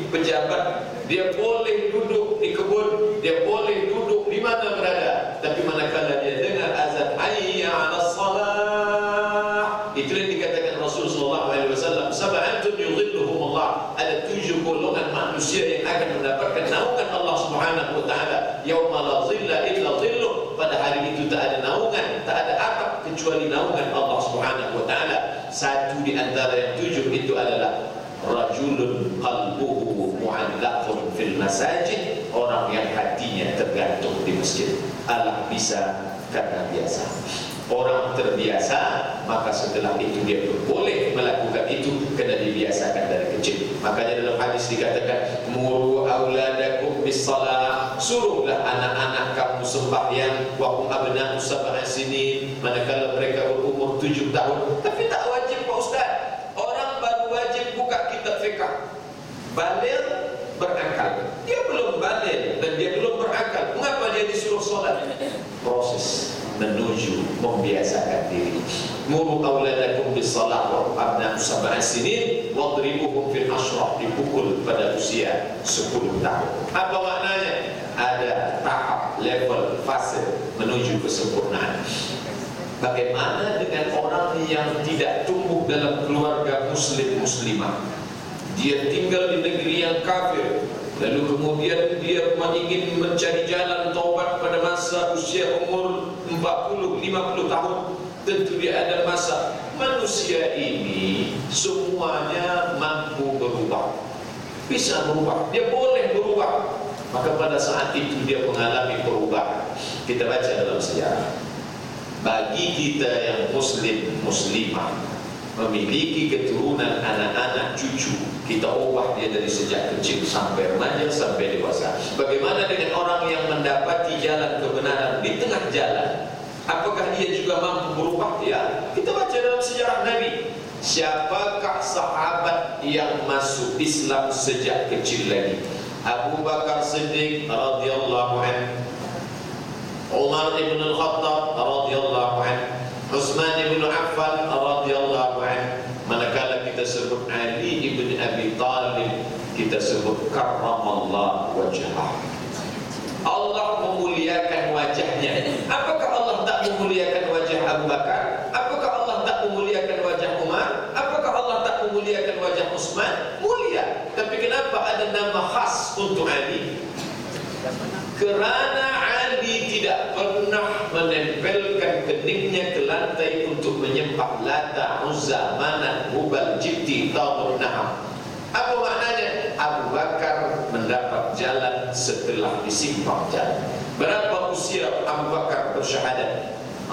pejabat, dia boleh duduk di kebun, dia boleh duduk di mana berada. Tapi manakala dia dengar azan hayya 'alas salah, itu yang dikatakan Rasulullah SAW, sab'atun yudhilluhumullah, ada 7 golongan manusia yang akan mendapatkan naungan Allah Subhanahu wa taala yauma la dhilla illa dhilluh. Pada hari itu tak ada naungan, tak ada atap kecuali naungan Allah Subhanahu wa taala. Satu di antara yang 7 itu adalah rajulun qalbuhu mu'allaqun fil masajid, orang yang hatinya tergantung di masjid. Allah bisa karena biasa. Orang terbiasa, maka setelah itu dia boleh melakukan itu kerana dibiasakan dari kecil. Makanya dalam hadis dikatakan, muru auladakum bis-shalah, suruhlah anak-anak kamu sembahyang wa hum abna'u sab'a sinin, manakala mereka berumur 7 tahun. Tapi tak wajib Pak Ustaz. Orang baru wajib buka kitab fiqh, baligh, berakal. Dia belum baligh dan dia belum berakal. Mengapa dia disuruh solat? Proses menuju membiasakan diri. Muru auladakum bis-shalah wa abna'u sab'a sinin wadribuhum fil ashrah, dipukul pada usia 10 tahun. Apa maknanya? Ada tahap, level, fase menuju kesempurnaan. Bagaimana dengan orang yang tidak tumbuh dalam keluarga muslim-muslimah? Dia tinggal di negeri yang kafir, lalu kemudian dia ingin mencari jalan taubat pada masa usia umur 40-50 tahun. Tentu dia ada masa. Manusia ini semuanya mampu berubah, bisa berubah, dia boleh berubah. Maka pada saat itu dia mengalami perubahan. Kita baca dalam sejarah, bagi kita yang muslim-muslimah memiliki keturunan anak-anak cucu, kita ubah dia dari sejak kecil sampai remaja sampai dewasa. Bagaimana dengan orang yang mendapati jalan kebenaran di tengah jalan? Apakah dia juga mampu berubah? Ya, kita baca dalam sejarah Nabi. Siapakah sahabat yang masuk Islam sejak kecil lagi? Abu Bakar Siddiq radhiyallahu anhu, Umar ibn al-Khattab radhiyallahu anhu, Utsman ibn Affan radhiyallahu anhu. Manakala kita sebut Ali ibn Abi Talib, kita sebut karramallahu wajhah. Allah memuliakan wajahnya. Apakah Allah tak memuliakan wajah Abu Bakar? Apakah Allah tak memuliakan wajah Umar? Apakah Allah tak memuliakan wajah Utsman? Mulia. Tapi kenapa ada nama khas untuk Ali? Kerana Ali tidak pernah menempelkan keningnya ke lantai untuk menyembah Lata, Uzza, Manat, Hubal, Jibti, Tawur, Naham. Apa maknanya? Abu Bakar mendapat jalan setelah disimpang jalan. Berapa usia Abu Bakar bersyahadat?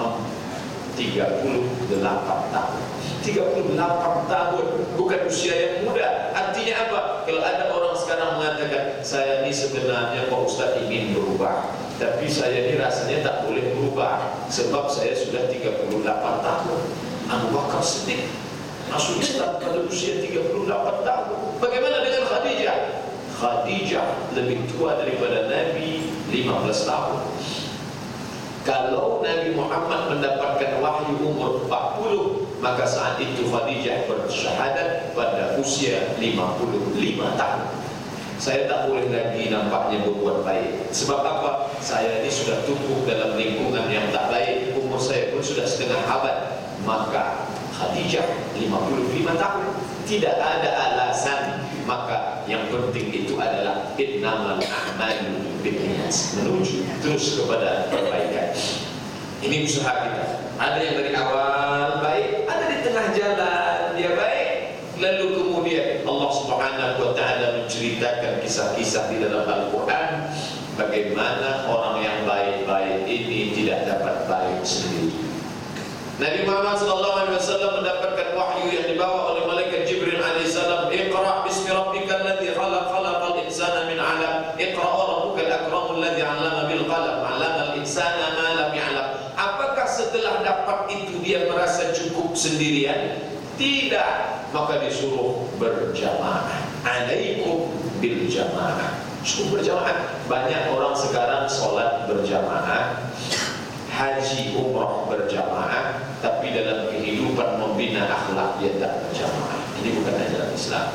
38 tahun. 38 tahun, bukan usia yang muda. Artinya apa? Kalau ada orang sekarang mengatakan, saya ini sebenarnya Pak Ustaz ingin berubah, tapi saya ini rasanya tak boleh berubah sebab saya sudah 38 tahun. Abu Bakar Siddiq masuk Islam pada usia 38 tahun. Bagaimana dengan Khadijah? Khadijah lebih tua daripada Nabi 15 tahun. Kalau Nabi Muhammad mendapatkan wahyu umur 40, maka saat itu Khadijah bersyahadat pada usia 55 tahun. Saya tak boleh lagi nampaknya berbuat baik. Sebab apa? Saya ini sudah tumbuh dalam lingkungan yang tak baik. Umur saya pun sudah setengah abad. Maka Khadijah 55 tahun. Tidak ada alasan. Maka yang penting itu adalah innamal a'malu binniyat, menuju terus kepada perbaikan. Ini usaha kita. Ada yang dari awal baik, ada di tengah jalan dia baik, lalu kemudian Allah Subhanahu wa taala menceritakan kisah-kisah di dalam Al-Qur'an bagaimana orang yang baik-baik ini tidak dapat baik sendiri. Nabi Muhammad SAW mendapatkan wahyu yang dibawa oleh malaikat Jibril alaihissalam. Iqra bismi rabbikal ladzi khalaq, khalaqal insana min 'alaq. Iqra rabbukal akramul ladzi 'allama bil qalam, 'allamal insana ma lam ya'lam. Apakah setelah dapat itu dia merasa cukup sendirian? Tidak, maka disuruh berjamaah. Alaikum bil jamaah. Cukup berjamaah. Banyak orang sekarang sholat berjamaah, haji umrah berjamaah, tapi dalam kehidupan membina akhlak dia tak berjamaah. Ini bukan ajaran Islam.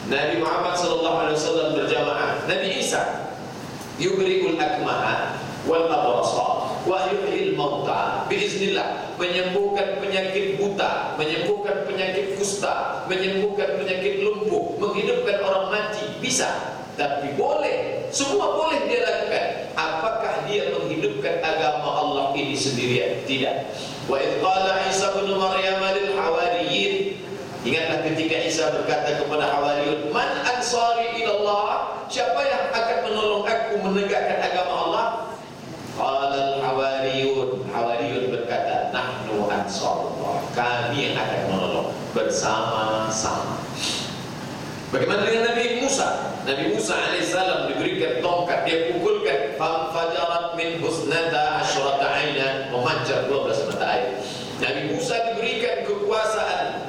Nabi Muhammad SAW berjamaah. Nabi Isa yubri'ul akmaha wal abrasa wa yuhyil mauta biiznillah, menyembuhkan penyakit buta, menyembuhkan penyakit kusta, menyembuhkan penyakit lumpuh, menghidupkan orang mati, bisa. Tapi boleh, semua boleh dia lakukan. Apakah dia menghidupkan agama Allah ini sendirian? Tidak. Wa idh qala Isa bin Maryam lil hawariyin, ingatlah ketika Isa berkata kepada Hawariyun, man ansari ilallah, siapa yang akan menolong aku menegakkan agama Allah? Qala al-hawariyun, Hawariyun berkata, nahnu ansarullah, kami yang akan menolong bersama-sama. Bagaimana dengan Nabi Musa? Nabi Musa alaihissalam diberikan tongkat, dia pukulkan, fajarat min husnata asyrata aina, memancar 12 mata air. Nabi Musa diberikan kekuasaan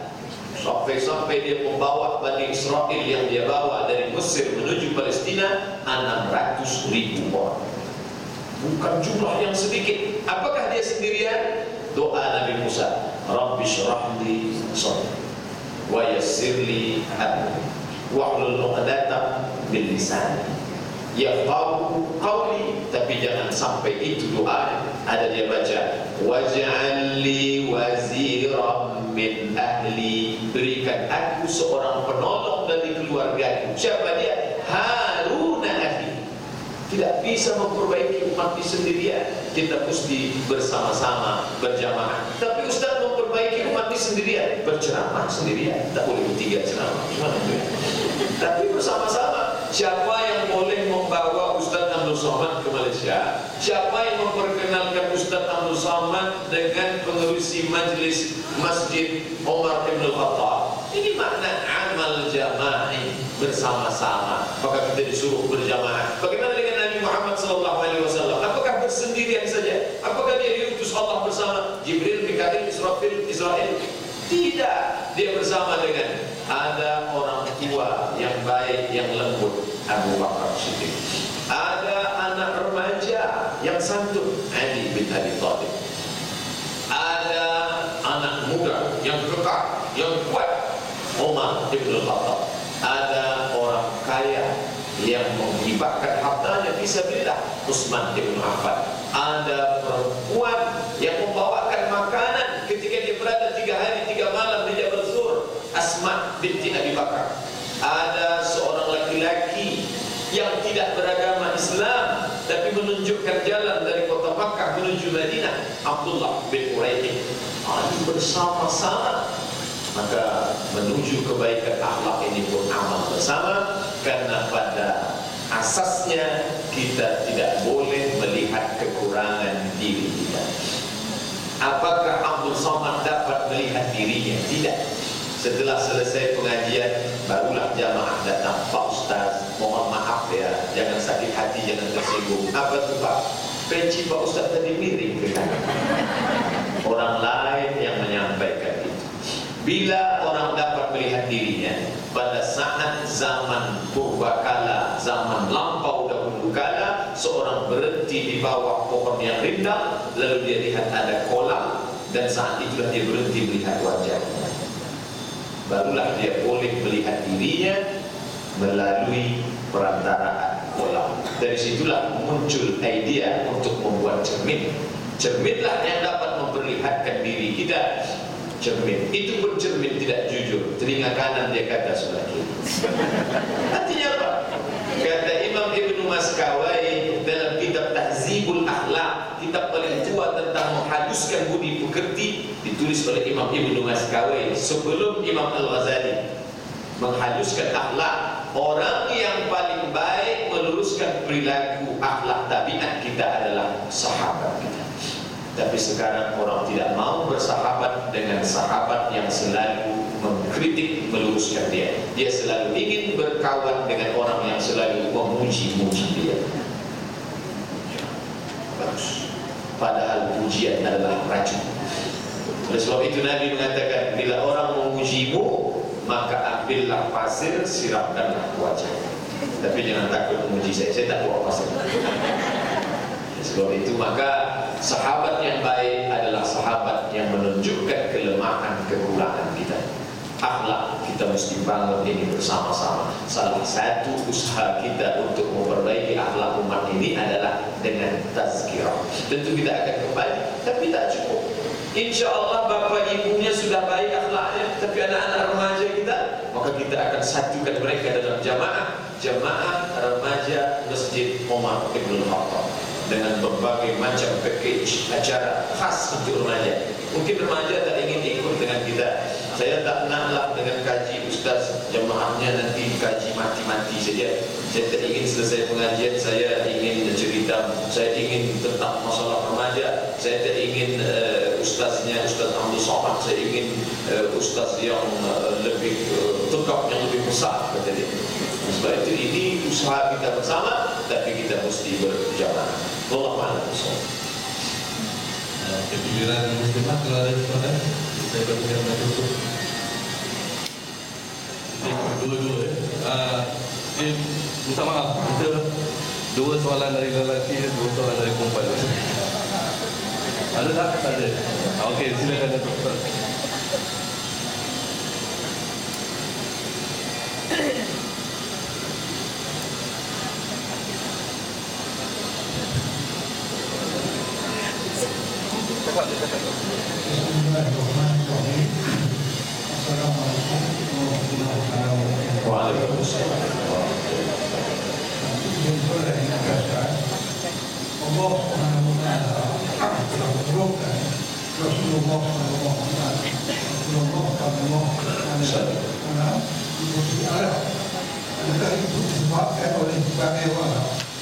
sampai dia membawa Bani Israel yang dia bawa dari Mesir menuju Palestina 600.000 orang. Bukan jumlah yang sedikit. Apakah dia sendirian? Doa Nabi Musa, Rabbi syrah li sadri wa yassir li amri wahlul 'uqdatam min lisani yafqahu qawli. Tapi jangan sampai itu doa. Ada dia baca, waj'al li waziran min ahli, berikan aku seorang penolong dari keluargaku. Siapa dia? Harun akhi. Tidak bisa memperbaiki umat ini sendirian. Kita mesti bersama-sama, berjamaah. Tapi Ustaz memperbaiki umat ini sendirian, berceramah sendirian. Tak boleh bertiga ceramah. Gimana itu? Tapi bersama-sama. Siapa yang boleh membawa Ustaz Abdul Somad ke Malaysia? Siapa yang memperkenalkan Ustaz Abdul Somad dengan pengerusi majlis Masjid Umar Ibn Khattab? Ini makna amal jama'i, bersama-sama. Maka kita disuruh berjamaah. Bagaimana dengan Nabi Muhammad SAW? Apakah bersendirian saja? Apakah dia diutus Allah bersama Jibril, Mikail, Israel? Tidak. Dia bersama dengan ada orang tua yang baik, yang lembut, Abu Bakar Siddiq. Ada anak remaja yang santun, Ali bin Abi Thalib. Ada anak muda yang kekar, yang kuat, Umar Ibn Khattab. Ada orang kaya yang menghibahkan hartanya fisabilillah, Utsman Ibn Affan. Ada perempuan yang membawakan makanan ketika dia berada 3 hari 3 malam di Jabal Sur, Asma binti Abi Bakar. Ada seorang laki-laki yang tidak beragama Islam tapi menunjukkan jalan dari kota Makkah menuju Madinah, Abdullah bin Uraiqin. Bersama-sama. Maka menuju kebaikan akhlak ini pun amal bersama. Karena pada asasnya kita tidak boleh melihat kekurangan diri kita. Apakah Abdul Somad dapat melihat dirinya? Tidak. Setelah selesai pengajian, barulah jamaah datang, Pak Ustaz, mohon maaf ya, jangan sakit hati, jangan tersinggung. Apa itu Pak? Peci Pak Ustaz tadi miring ke kanan. Orang lain yang menyampaikan itu. Bila orang dapat melihat dirinya pada saat zaman purbakala, zaman lampau dahulu kala, seorang berhenti di bawah pohon yang rindang, lalu dia lihat ada kolam, dan saat itulah dia berhenti melihat wajahnya. Barulah dia boleh melihat dirinya melalui perantaraan kolam. Dari situlah muncul idea untuk membuat cermin. Cerminlah yang dapat memperlihatkan diri kita. Cermin itu pun cermin tidak jujur. Telinga kanan dia kata sebelah kiri. Artinya apa? Kata Imam Ibnu Maskawai dalam kitab Tahzibul Akhlaq, kitab paling tua tentang menghaluskan budi pekerti, ditulis oleh Imam Ibnu Maskawai sebelum Imam Al-Ghazali. Menghaluskan akhlak, orang yang paling baik meluruskan perilaku akhlak tabiat kita adalah sahabat kita. Tapi sekarang orang tidak mau bersahabat dengan sahabat yang selalu mengkritik, meluruskan dia. Dia selalu ingin berkawan dengan orang yang selalu memuji-muji dia. Bagus. Padahal pujian adalah racun. Oleh sebab itu Nabi mengatakan, bila orang memujimu, maka ambillah pasir, siramkanlah wajahnya. Tapi jangan takut memuji saya tak bawa pasir. Sebab itu maka sahabat yang baik adalah sahabat yang menunjukkan kelemahan, kekurangan kita. Akhlak kita mesti bangun ini bersama-sama. Salah satu usaha kita untuk memperbaiki akhlak umat ini adalah dengan tazkirah. Tentu kita akan kembali, tapi tak cukup. Insya Allah bapa ibunya sudah baik akhlaknya, tapi anak-anak remaja kita, maka kita akan satukan mereka dalam jamaah remaja Masjid Umar Ibn Khattab dengan berbagai macam package acara khas untuk remaja. Mungkin remaja tak ingin ikut dengan kita. Saya tak naklah dengan kaji ustaz jamaahnya nanti kaji mati-mati saja. Saya tak ingin selesai pengajian saya ingin cerita, saya ingin tentang masalah remaja. Saya tak ingin ustaznya Ustaz Abdul Somad, saya ingin ustaz yang lebih tegap, yang lebih besar, kata dia. Sebab itu ini usaha kita bersama, tapi kita mesti berjamaah. Wallahu a'lam. Kepikiran muslimah kalau ada soalan, saya berikan untuk dua-dua. Minta maaf, kita dua soalan dari lelaki, dua soalan dari perempuan. Ada tak? Ada. Okey, silakan Datuk. Bismillahirrahmanirrahim. Assalamualaikum warahmatullahi wabarakatuh. Waalaikumsalam. Allah Subhanahu wa taala telah menurunkan Rasulullah sallallahu alaihi wasallam di bumi Arab. Adakah itu disebabkan oleh bagaimana?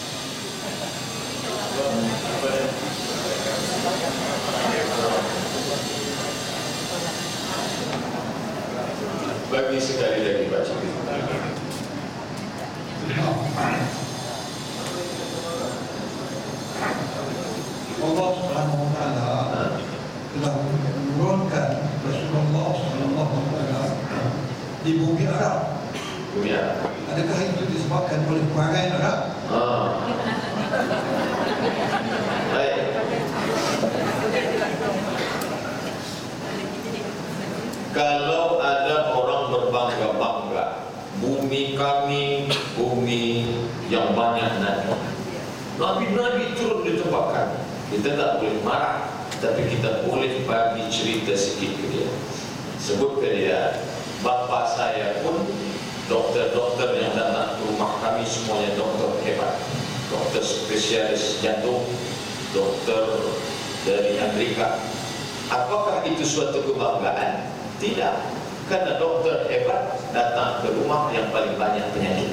Bagi sekali lagi baca. Allah Subhanahu wa taala telah menurunkan Rasulullah sallallahu alaihi wasallam di bumi Arab. Bumi Arab. Adakah itu disebabkan oleh perangai Arab? Baik. Kalau ada orang berbangga-bangga, bumi kami, bumi yang banyak nabi. Nabi-nabi turun di tempat kami. Kita tak boleh marah, tapi kita boleh bagi cerita sikit ke dia. Sebut ke dia, bapa saya pun doktor-doktor yang datang ke rumah kami semuanya doktor hebat. Doktor spesialis jantung, doktor dari Amerika. Apakah itu suatu kebanggaan? Tidak, karena doktor hebat datang ke rumah yang paling banyak penyakit.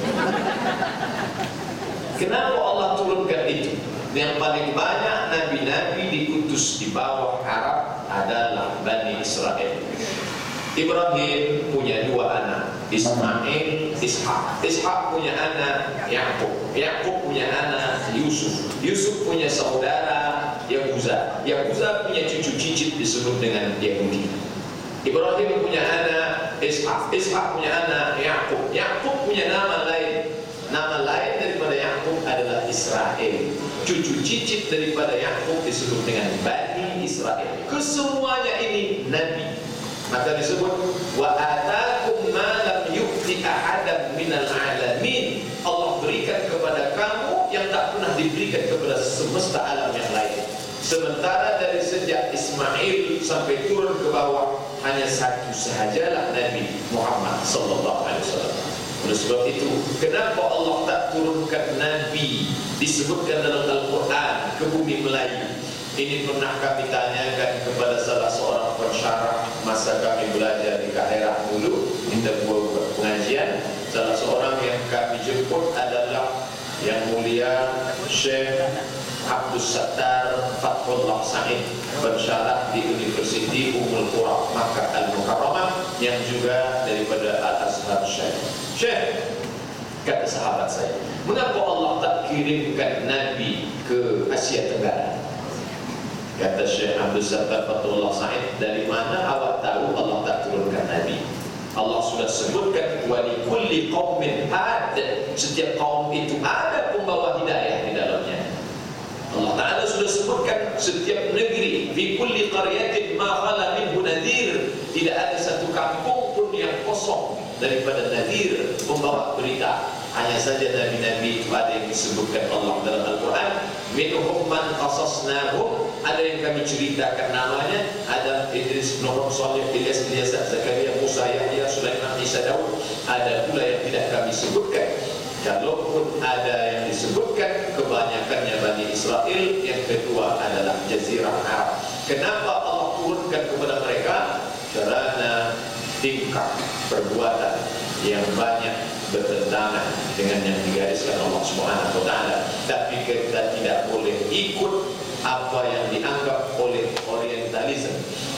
Kenapa Allah turunkan itu? Yang paling banyak nabi-nabi dikutus di bawah Arab adalah Bani Israel. Ibrahim punya dua anak, Ismail, Ishak. Ishak punya anak Yaqub. Yaqub punya anak Yusuf. Yusuf punya saudara Yahuza. Yahuza punya cucu cicit disebut dengan Yahudi. Ibrahim punya anak Ishak. Ishak punya anak Yaqub. Yaqub punya nama lain. Nama lain daripada Yaqub adalah Israel. Cucu cicit daripada Yaqub disebut dengan Bani Israel. Kesemuanya ini nabi. Maka disebut wa atakum ma lam yu'ti ahadan minal alamin. Allah berikan kepada kamu yang tak pernah diberikan kepada semesta alam yang lain. Sementara dari sejak Ismail sampai turun ke bawah hanya satu sahajalah Nabi Muhammad sallallahu alaihi wasallam. Oleh sebab itu, kenapa Allah tak turunkan Nabi disebutkan dalam Al-Quran ke bumi Melayu? Ini pernah kami tanyakan kepada salah seorang pensyarah masa kami belajar di Kairah dulu, kita buat pengajian. Salah seorang yang kami jemput adalah Yang Mulia Syekh Abdul Sattar Fathullah Sa'id, pensyarah di Universiti Ummul Qura Makkah Al-Mukarramah, yang juga daripada Al-Azhar Syekh. Syekh, kata sahabat saya, mengapa Allah tak kirimkan Nabi ke Asia Tenggara? Kata Syekh Abdul Sattar Fathullah Sa'id, dari mana awak tahu Allah tak turunkan Nabi? Allah sudah sebutkan wali kulli qaumin had, setiap kaum itu ada pembawa hidayah di dalamnya. Allah Ta'ala sudah sebutkan turunkan setiap negeri, fi kulli qaryatin ma khala minhu nadhir, tidak ada satu kampung pun yang kosong daripada nadhir membawa berita. Hanya saja nabi-nabi itu ada yang disebutkan Allah dalam Al-Quran, minhum man qasasnahum, ada yang kami ceritakan namanya, ada Idris, Nuh, Salih, Ilyas, Zakaria, Musa, Yahya, Sulaiman, Isa, Daud. Ada pula yang tidak kami sebutkan. Kalaupun ada yang disebutkan, kebanyakannya Bani Israel. Yang kedua adalah Jazirah Arab. Kenapa Allah turunkan kepada mereka? Karena tingkah perbuatan yang banyak bertentangan dengan yang digariskan Allah Subhanahu wa taala. Tapi kita tidak boleh ikut apa yang dianggap oleh orientalisme.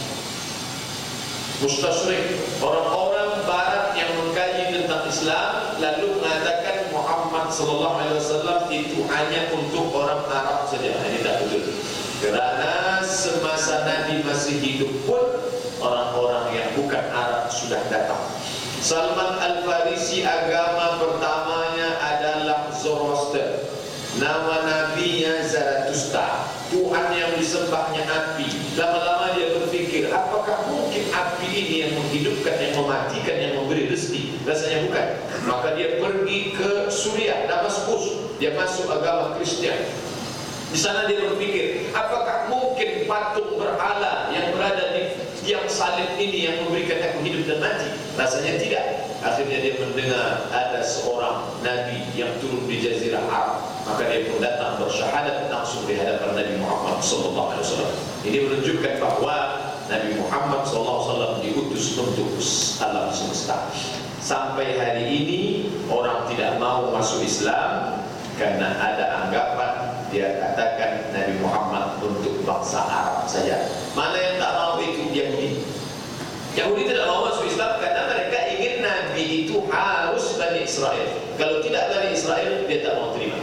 Mustasyrik, orang-orang barat yang mengkaji tentang Islam lalu mengatakan Muhammad sallallahu alaihi wasallam itu hanya untuk orang Arab saja. Ini tak betul. Kerana semasa Nabi masih hidup pun orang-orang yang bukan Arab sudah datang. Salman Al-Farisi agama pertamanya adalah Zoroaster. Nama nabinya Zarathustra. Tuhan yang disembahnya api. Lama-lama dia berfikir, apakah mungkin api ini yang menghidupkan, yang mematikan, yang memberi rezeki? Rasanya bukan. Maka dia pergi ke Suriah, Damaskus. Dia masuk agama Kristian. Di sana dia berpikir, apakah mungkin patung berhala yang berada di tiang salib ini yang memberikan aku hidup dan mati? Rasanya tidak. Akhirnya dia mendengar ada seorang Nabi yang turun di Jazirah Arab. Maka dia pun datang bersyahadat langsung di hadapan Nabi Muhammad SAW. Ini menunjukkan bahawa Nabi Muhammad SAW diutus untuk alam semesta. Sampai hari ini orang tidak mau masuk Islam karena ada anggapan dia katakan Nabi Muhammad untuk bangsa Arab saja. Mana yang tak mau itu Yahudi. Yahudi tidak mau masuk Islam karena mereka ingin Nabi itu harus Bani Israel. Kalau tidak Bani Israel, dia tak mau terima.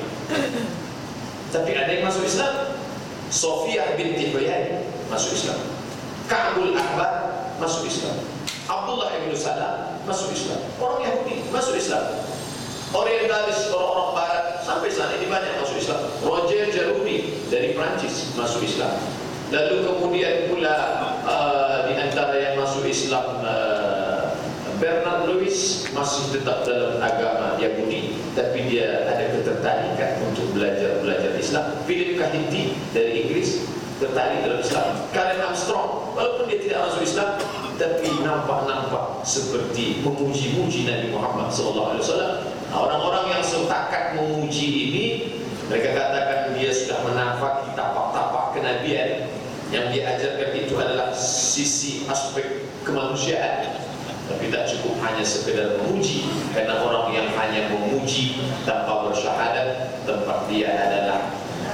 Tapi ada yang masuk Islam. Sofiyah binti Huyai masuk Islam. Ka'bul Ahbar masuk Islam. Abdullah ibn Salam masuk Islam. Orang Yahudi masuk Islam. Orientalis, orang-orang barat sampai saat ini banyak masuk Islam. Roger Jarudi dari Prancis masuk Islam. Lalu kemudian pula di antara yang masuk Islam, Bernard Lewis masih tetap dalam agama Yahudi, tapi dia ada ketertarikan untuk belajar Islam. Philip Kahiti dari Inggris tertarik dalam Islam. Karen Armstrong, walaupun dia tidak masuk Islam, tapi nampak seperti memuji-muji Nabi Muhammad SAW. Orang-orang yang setakat memuji ini, mereka katakan dia sudah menafaki tapak-tapak kenabian. Yang dia ajarkan itu adalah sisi aspek kemanusiaan. Tapi tak cukup hanya sekedar memuji, karena orang yang hanya memuji tanpa bersyahadat, tempat dia adalah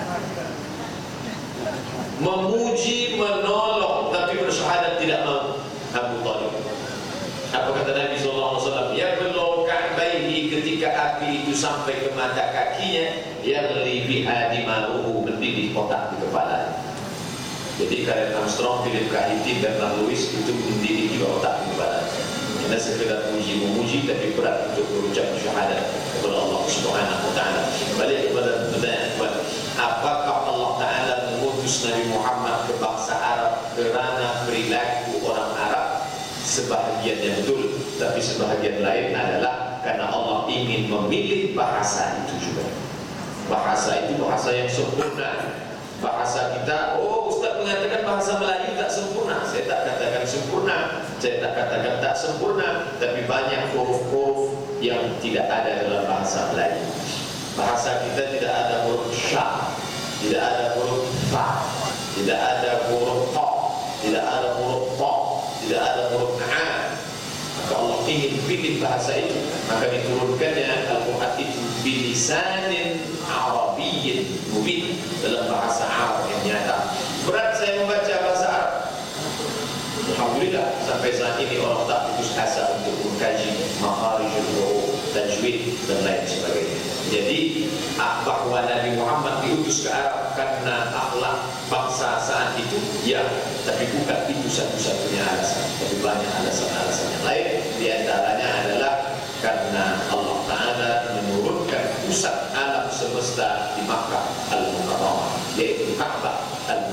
memuji, menolong, tapi bersyahadat tidak mau. Abu Talib. Apa kata Nabi SAW? Ya belum Ka'baihi, ketika api itu sampai ke mata kakinya, yang lebih adimaruhu, mendidih otak di kepala. Jadi Karen Armstrong, Philip Kahiti, Bernard Lewis itu mendidih juga otak di kepala. Karena sekedar memuji, tapi berat untuk berucap syahadat kepada Allah Subhanahu wa taala. Balik kepada pertanyaan, apakah Allah Taala mengutus Nabi Muhammad ke bangsa Arab kerana perilaku orang Arab? Sebahagiannya betul, tapi sebahagian lain adalah karena Allah ingin memilih bahasa itu juga. Bahasa itu bahasa yang sempurna. Bahasa kita, Ustaz mengatakan bahasa Melayu tak sempurna. Saya tak katakan sempurna, saya tak katakan tak sempurna, tapi banyak huruf-huruf yang tidak ada dalam bahasa Melayu. Bahasa kita tidak ada huruf sya, tidak ada huruf fa, tidak ada huruf ta, tidak ada huruf ta, tidak ada huruf na. Maka Allah ingin pilih bahasa itu, maka diturunkannya Al-Quran itu bilisanin Arabiyyin mubin, dalam bahasa Arab yang nyata. Berat saya membaca bahasa Arab. Alhamdulillah sampai saat ini orang tak putus asa untuk mengkaji makharijul huruf, tajwid dan lain sebagainya. Jadi bahawa Nabi Muhammad diutus ke Arab karena akhlak bangsa saat itu, ya, tapi bukan itu satu-satunya alasan. Tapi banyak alasan-alasan yang lain. Di antaranya adalah karena Allah Ta'ala menurunkan pusat alam semesta di Makkah Al-Mukarramah, yaitu Ka'bah Al-Mukarramah.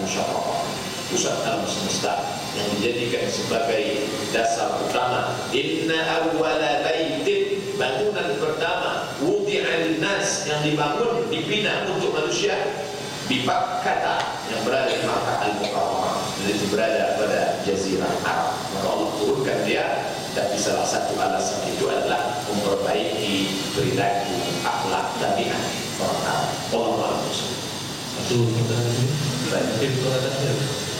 pusat alam semesta yang dijadikan sebagai dasar utama. Inna awwala baitin, bangunan pertama, wudi'an nas, yang dibangun, dibina untuk manusia, di Bakkah, yang berada di Makkah Al-Mukarramah, dan itu berada pada Jazirah Arab. Maka Allah turunkan dia, tapi salah satu alasan itu adalah memperbaiki perilaku, akhlak, tabiat orang Arab. Allah Maha. Satu pertanyaan ini. Mungkin pertanyaan.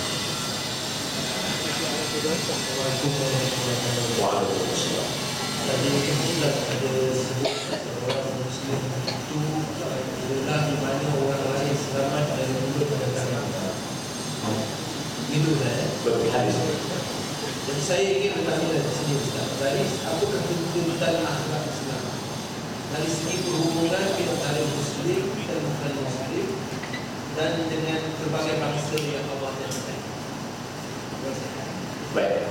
Assalamualaikum warahmatullahi wabarakatuh. Waalaikumsalam. Tadi mungkin sudah ada sebut orang Muslim itu adalah di mana orang lain selamat dari mulut kedatangan. Itu ya. Berhadis. Jadi saya ingin bertanya dari sini Ustaz. Dari apakah tuntutan akhlak Islam dari segi perhubungan antara Muslim dan bukan Muslim dan dengan berbagai bangsa yang Allah nyatakan. Baik.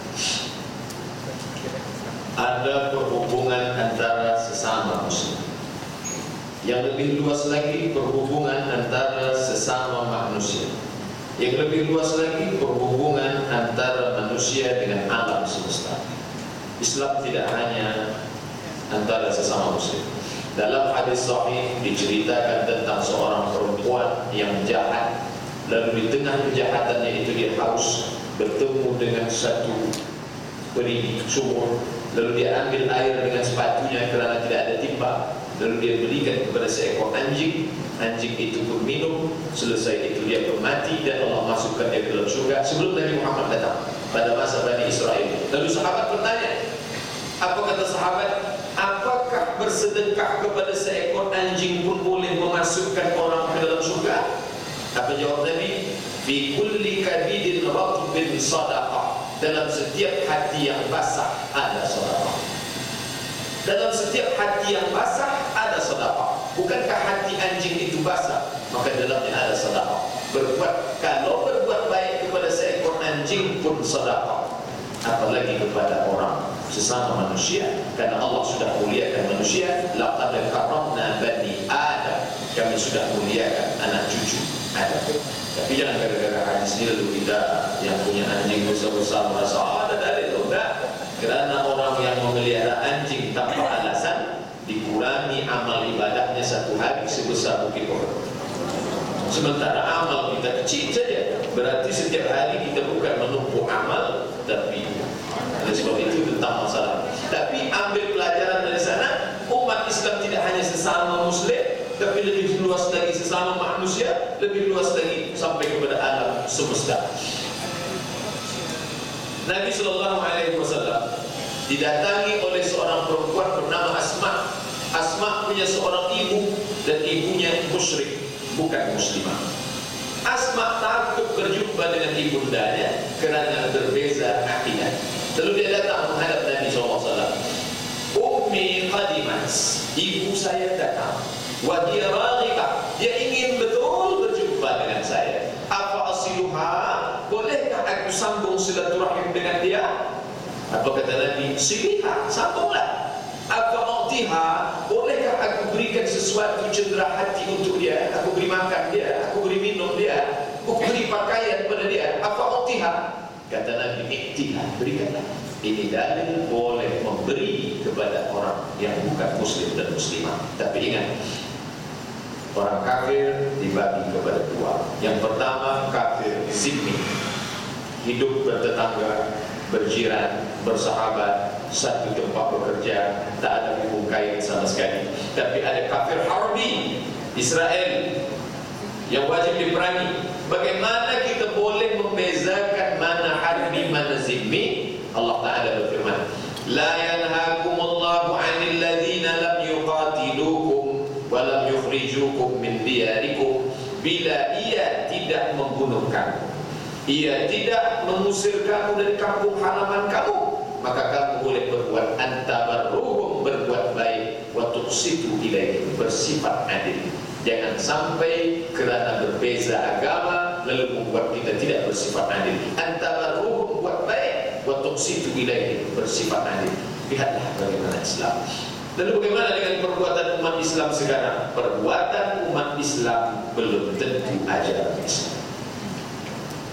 Ada perhubungan antara sesama muslim. Yang lebih luas lagi, perhubungan antara sesama manusia. Yang lebih luas lagi, perhubungan antara manusia dengan alam semesta. Islam tidak hanya antara sesama muslim. Dalam hadis sahih diceritakan tentang seorang perempuan yang jahat, lalu di tengah kejahatannya itu dia haus, bertemu dengan satu perigi sumur, lalu dia ambil air dengan sepatunya kerana tidak ada timba, lalu dia berikan kepada seekor anjing. Anjing itu pun minum, selesai itu dia pun mati dan Allah masukkan dia ke dalam surga sebelum Nabi Muhammad datang pada masa Bani Israel. Lalu sahabat bertanya, apa kata sahabat? Apakah bersedekah kepada seekor anjing pun boleh memasukkan orang ke dalam surga? Apa jawab Nabi? Fi kulli kabidin ratbin sadaqah. Dalam setiap hati yang basah ada sedekah. Dalam setiap hati yang basah ada sedekah. Bukankah hati anjing itu basah? Maka dalamnya ada sedekah. Kalau berbuat baik kepada seekor anjing pun sedekah, apalagi kepada orang sesama manusia. Karena Allah sudah muliakan manusia. Laqad karramna bani Adam. Kami sudah muliakan anak cucu Adam. Tapi jangan gara-gara hadis ini lalu kita yang punya anjing besar-besar merasa ada dalil. Enggak. Kerana orang yang memelihara anjing tanpa alasan dikurangi amal ibadahnya satu hari sebesar bukit Uhud. Sementara amal kita kecil saja, berarti setiap hari kita bukan menumpuk amal, tapi oleh sebab itu tentang masalah. Tapi ambil pelajaran dari sana, umat Islam tidak hanya sesama Muslim, tapi lebih luas lagi sesama manusia, lebih luas lagi sampai kepada alam semesta. Nabi SAW didatangi oleh seorang perempuan bernama Asma. Asma punya seorang ibu dan ibunya musyrik, bukan muslimah. Asma takut berjumpa dengan ibundanya kerana berbeza akidah. Lalu dia datang menghadap Nabi SAW. Ummi qadimat, ibu saya datang. Wa hiya raghibah, dia ingin betul berjumpa dengan saya. Apa asiluha, bolehkah aku sambung silaturahim dengan dia? Apa kata Nabi? Siliha, sambunglah. Apa utiha, bolehkah aku berikan sesuatu cendera hati untuk dia? Aku beri makan dia, aku beri minum dia, aku beri pakaian pada dia. Apa utiha? Kata Nabi, iktiha, berikanlah. Ini dalil boleh memberi kepada orang yang bukan muslim dan muslimah. Tapi ingat, orang kafir dibagi kepada dua. Yang pertama kafir zimmi, hidup bertetangga, berjiran, bersahabat, satu tempat bekerja, tak ada hubung kait sama sekali. Tapi ada kafir harbi, Israel, yang wajib diperangi. Bagaimana kita boleh membezakan mana harbi, mana zimmi? Allah Ta'ala berfirman, La yanhakumullahu 'anil ladzina lam yuqatilukum wa lam yukhrijukum min diyarikum. Bila ia tidak membunuh kamu, ia tidak mengusir kamu dari kampung halaman kamu, maka kamu boleh berbuat antabarruhum, berbuat baik, wa tuqsitu ilaihim, bersifat adil. Jangan sampai kerana berbeza agama lalu membuat kita tidak bersifat adil. Antabarruhum, buat baik, wa tuqsitu ilaihim, bersifat adil. Lihatlah bagaimana Islam. Lalu bagaimana dengan perbuatan umat Islam sekarang? Perbuatan umat Islam belum tentu ajaran Islam.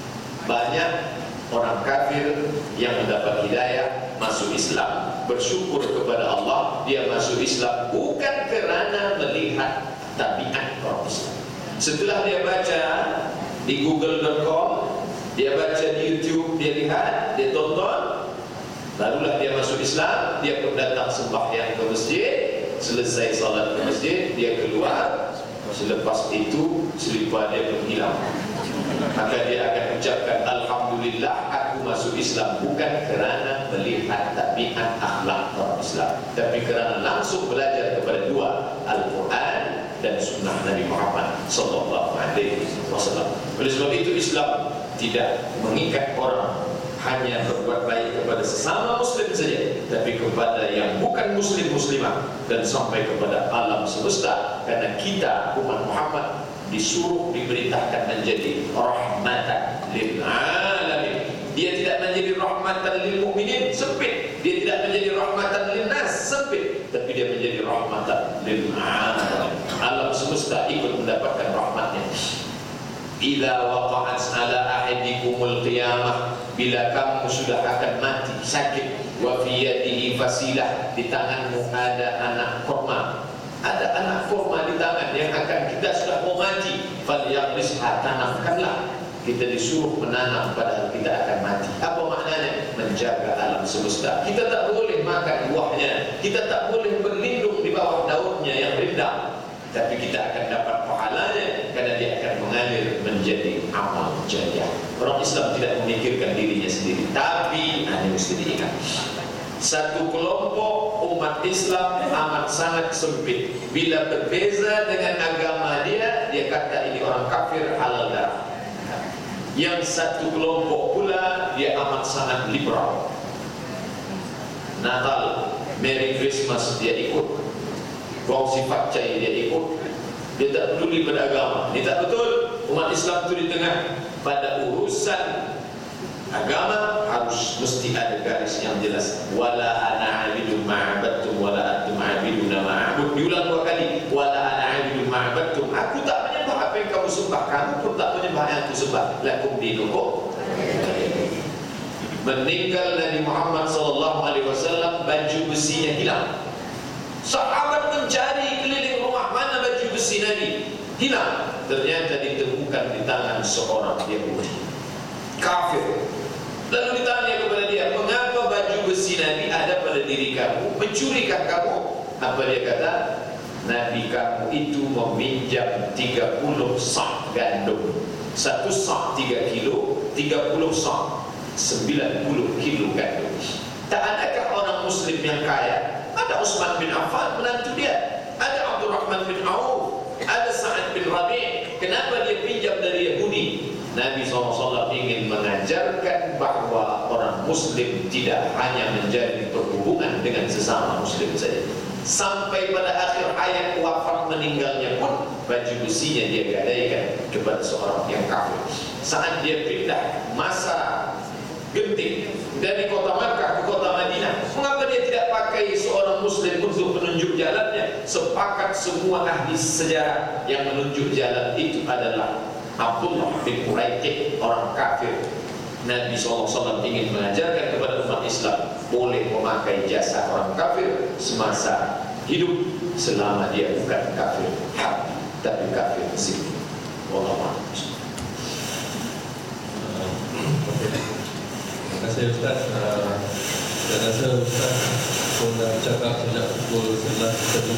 banyak orang kafir yang mendapat hidayah masuk Islam, bersyukur kepada Allah dia masuk Islam bukan kerana melihat tabiat orang Islam. Setelah dia baca di google.com, dia baca di YouTube, dia lihat, dia tonton, barulah dia masuk Islam. Dia pun datang sembahyang ke masjid, selesai salat ke masjid, dia keluar. Selepas itu selipar dia pun hilang. Maka dia akan ucapkan, Alhamdulillah aku masuk Islam bukan kerana melihat tabiat akhlak orang Islam, tapi kerana langsung belajar kepada dua, Al-Quran dan sunnah Nabi Muhammad sallallahu alaihi wasallam. Oleh sebab itu Islam tidak mengikat orang hanya berbuat baik kepada sesama muslim saja, tapi kepada yang bukan muslim muslimah dan sampai kepada alam semesta. Karena kita umat Muhammad disuruh diberitakan menjadi rahmatan lil alamin. Dia tidak menjadi rahmatan lil mukminin, sempit. Dia tidak menjadi rahmatan lil nas, sempit. Tapi dia menjadi rahmatan lil alamin. Alam semesta ikut mendapatkan rahmatnya. Ila waqa'at ala ahadikumul qiyamah, bila kamu sudah akan mati sakit, wa fi yadihi fasilah, di tanganmu ada anak kurma, ada anak kurma di tangan yang akan kita sudah mau mati, falyaqrisha, tanamkanlah. Kita disuruh menanam padahal kita akan mati. Apa maknanya? Menjaga alam semesta. Kita tak boleh makan buahnya, kita tak boleh berlindung di bawah daunnya yang rindang, tapi kita akan dapat pahalanya karena dia akan mengalir menjadi amal jariah. Orang Islam tidak memikirkan dirinya sendiri, tapi ini mesti diingat, satu kelompok umat Islam amat sangat sempit. Bila berbeza dengan agama dia kata ini orang kafir, halal darah. Yang satu kelompok pula dia amat sangat liberal. Natal, Merry Christmas dia ikut, kongsi fakcai dia ikut, dia tak peduli pada agama. Ini tak betul. Umat Islam itu di tengah. Pada urusan agama harus mesti ada garis yang jelas. Wala ana abidu ma'abadtum wala antum abiduna ma'abud. Diulang 2 kali. Wala ana abidu ma'abadtum. Aku tak menyembah apa yang kamu sembah, kamu pun tak menyembah yang aku sembah. Lakum dinukum. Meninggal Nabi Muhammad SAW, baju besinya hilang. Sahabat mencari keliling rumah, mana baju besi Nabi? Hilang. Ternyata ditemukan di tangan seorang Yahudi kafir. Lalu ditanya kepada dia, mengapa baju besi Nabi ada pada diri kamu? Mencurikah kamu? Apa dia kata? Nabi kamu itu meminjam 30 sak gandum. 1 sak 3 kilo, 30 sak 90 kilo gandum. Tak adakah orang muslim yang kaya? Ada Utsman bin Affan, menantu dia. Ada Abdurrahman bin Auf, ada Sa'ad bin Rabi'. Kenapa dia pinjam dari Yahudi? Nabi SAW ingin mengajarkan bahawa orang muslim tidak hanya menjadi berhubungan dengan sesama muslim saja. Sampai pada akhir hayat wafat meninggalnya pun baju besinya dia gadaikan kepada seorang yang kafir. Saat dia pindah masa genting dari kota Makkah ke kota Madinah, mengapa dia tidak pakai seorang muslim untuk menunjuk jalannya? Sepakat semua ahli sejarah yang menunjuk jalan itu adalah Abdullah bin Quraikh, orang kafir. Nabi SAW ingin mengajarkan kepada umat Islam boleh memakai jasa orang kafir semasa hidup, selama dia bukan kafir hak, tapi kafir sifat. Wallahu a'lam. Terima kasih Ustaz. Saya rasa Ustaz pun dah bercakap sejak pukul 11 tadi.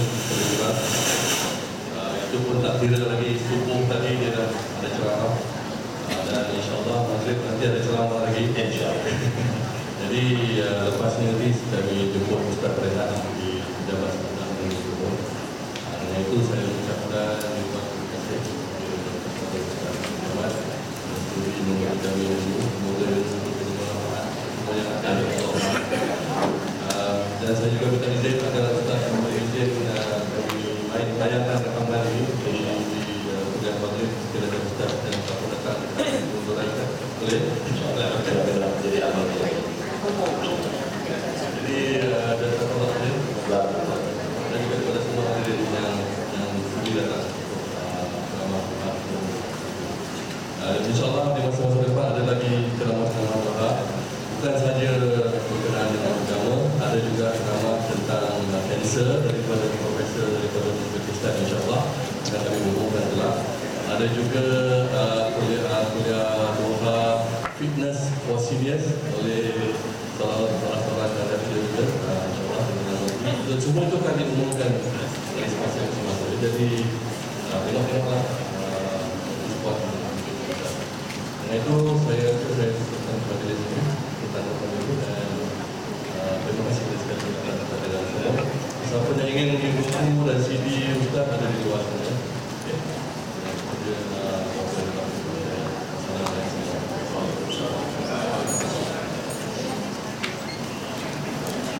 Itu pun tak kira lagi subuh tadi dia dah ada ceramah. Dan insyaAllah maghrib nanti ada ceramah lagi, insyaAllah. Jadi lepas ni nanti kami jemput Ustaz Rehan di Pejabat Sebenar dan Subuh. Dengan itu saya ucapkan terima kasih kepada Ustaz Muhammad dan suri mengucapkan kami dulu. Semoga semua yang akan dan saya juga minta izin agar Ustaz memberi izin kami bayangkan rekaman ini di Pejabat Maghrib kepada Ustaz dan Pak Pendatang untuk rakyat. Boleh? InsyaAllah akan jadi amal kita. Jadi ada satu lagi dan juga kepada semua hadirin yang sudi datang InsyaAllah di masa-masa depan ada lagi Ustaz insyaAllah akan kami umumkan kelak. Ada juga kuliah Doha Fitness for Seniors oleh seorang ada juga insyaAllah. Dan semua itu akan diumumkan oleh masing-masing. Jadi tengok-tengoklah support. Dengan itu saya tutupan majlis ini tentang itu dan terima kasih sekali kepada semua. Siapa yang ingin buku dan CD Ustaz